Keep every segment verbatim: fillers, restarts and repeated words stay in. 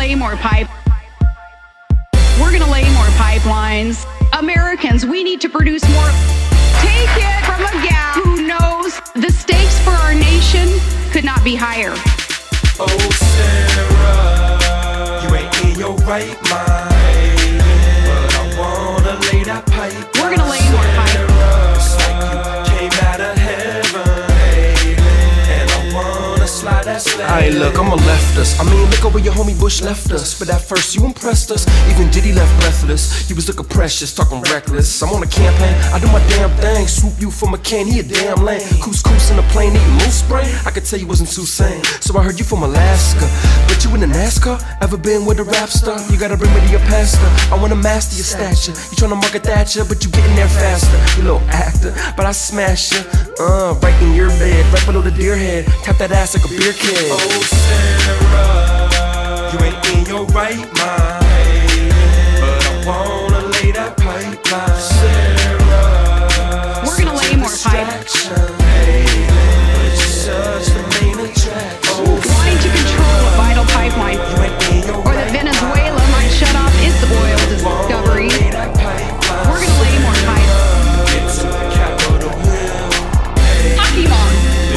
lay more pipe. We're gonna lay more pipelines. Americans, we need to produce more. Take it from a gal who knows the stakes for our nation could not be higher. Oh, Sarah, you ain't in your right mind, but I wanna lay that pipe. We're gonna lay more pipe. It's like you came out of heaven, and I wanna slide that sled. Hey, look, I'm a leftist. I mean, look at where your homie Bush left us. But at first, you impressed us. Even Diddy left breathless. He was looking precious, talking reckless. I'm on a campaign, I do my damn thing. Swoop you from a can, he a damn lame. Couscous in the plane, eating moose spray. I could tell you wasn't too sane. So I heard you from Alaska. But you in the NASCAR? Ever been with a rap star? You gotta bring me to your pastor. I wanna master your stature. You tryna market Thatcher, but you getting there faster. You little actor, but I smash you. Uh, right in your bed, right below the deer head. Tap that ass like a beer kid. Oh, Sarah, you ain't in your right mind, but I wanna lay that pipeline. Sarah, we're gonna lay more pipe. Wanting to control a vital pipeline, or that Venezuela might shut off its oil discovery. We're gonna lay more pipe. Hockey mom.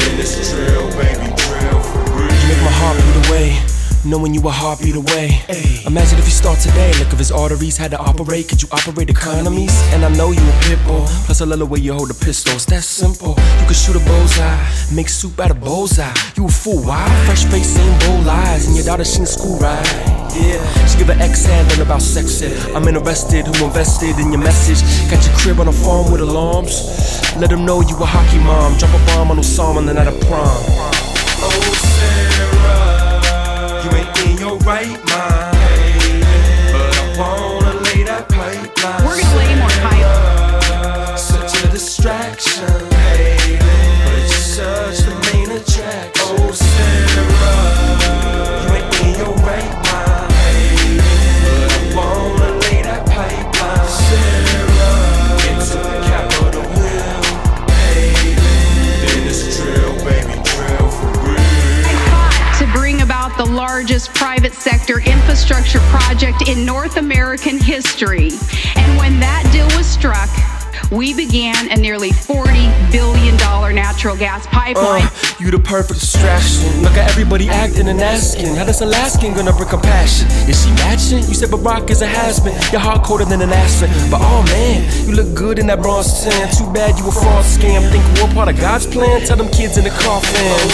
You make my heart beat away, knowing you a heartbeat away. Imagine if you start today, look if his arteries had to operate. Could you operate economies? And I know you a pit bull, plus I love the way you hold the pistols. That's simple. You could shoot a bullseye, make soup out of bullseye. You a fool, why? Fresh face, same bold eyes, and your daughter she in school, right? Yeah, she give an X-hand learn about sex ed. I'm interested, who invested in your message? Got your crib on a farm with alarms. Let them know you a hockey mom. Drop a bomb on Osama on the night of prom. Oh, Sarah, you ain't in your right mind, but I wanna lay that pipeline. We're gonna lay more pipe. Such a distraction, but it's such the main attraction. Oh, Sarah, you ain't in your right mind, but I wanna lay that pipeline. Sarah, get to the Capitol Hill, then it's drill, baby, drill for real. To bring about the largest private sector infrastructure project in North American history. And when that deal was struck, we began a nearly forty billion dollar natural gas pipeline. Uh, you the perfect distraction. Look at everybody acting and asking, how does Alaskan gonna bring compassion? Is she matching? You said Barack is a has-been. Your heart colder than an aspen. But oh man, you look good in that bronze tan. Too bad you a fraud scam. Think we're part of God's plan? Tell them kids in the coffin. Oh,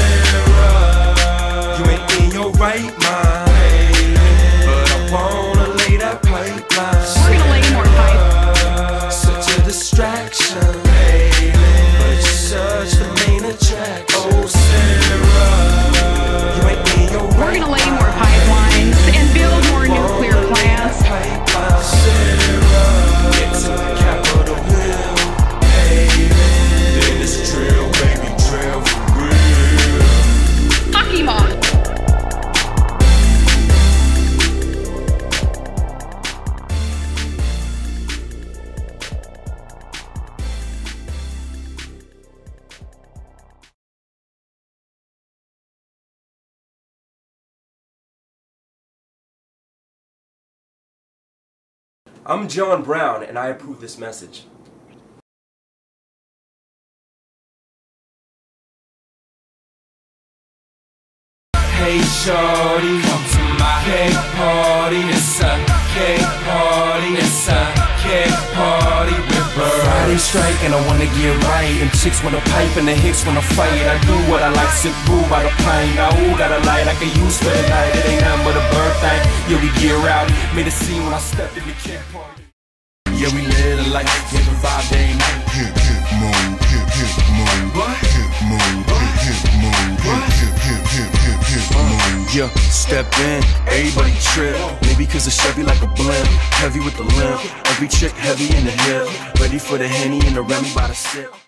Sarah, you ain't in your right mind, but I wanna lay that pipeline. We're gonna lay more pipe. Such a distraction, but it's such the main attraction. Oh, Sarah, you ain't in your right. We're gonna lay more pipelines and build more nuclear plants. Sarah, get to the Capitol Hill, then it's drill, baby, drill for real. Hockey mom. I'm John Brown, and I approve this message. Hey shorty, come to my cake party. It's a cake party. It's a cake party with Burbz. Friday strike and I wanna get right. And chicks wanna pipe and the hicks wanna fight. I do what I like, sip brew by the pint. Now who got a light I can use for the night? It ain't nothing but a bird thing. Yeah, we get rowdy. Made a scene when I stepped in the cake party. Yeah, we live a life, hit the vibe day and night. Hip, hip, move, hip, hip, move. What? Hip, move, hip, hip, move. What? Hip, hip, hip, hip, hip, move. Yeah, step in, everybody trip. Maybe cause the Chevy like a blimp. Heavy with the limp, every chick heavy in the hip. Ready for the Henny and the Remy by the sip.